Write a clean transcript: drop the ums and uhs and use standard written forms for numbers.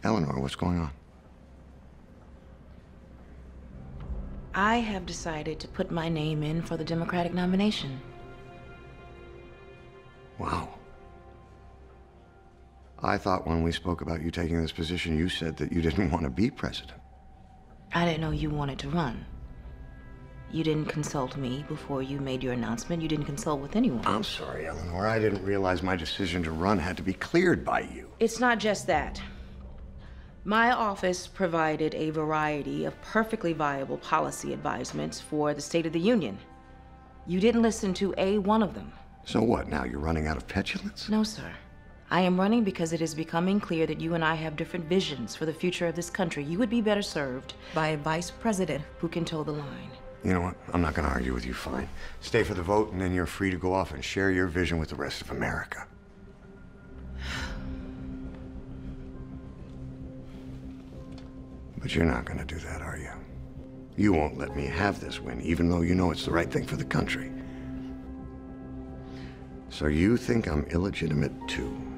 Eleanor, what's going on? I have decided to put my name in for the Democratic nomination. Wow. I thought when we spoke about you taking this position, you said that you didn't want to be president. I didn't know you wanted to run. You didn't consult me before you made your announcement. You didn't consult with anyone. I'm sorry, Eleanor. I didn't realize my decision to run had to be cleared by you. It's not just that. My office provided a variety of perfectly viable policy advisements for the State of the Union. You didn't listen to a one of them. So what, now you're running out of petulance? No, sir. I am running because it is becoming clear that you and I have different visions for the future of this country. You would be better served by a vice president who can toe the line. You know what? I'm not going to argue with you, fine. Stay for the vote, and then you're free to go off and share your vision with the rest of America. But you're not going to do that, are you? You won't let me have this win, even though you know it's the right thing for the country. So you think I'm illegitimate, too?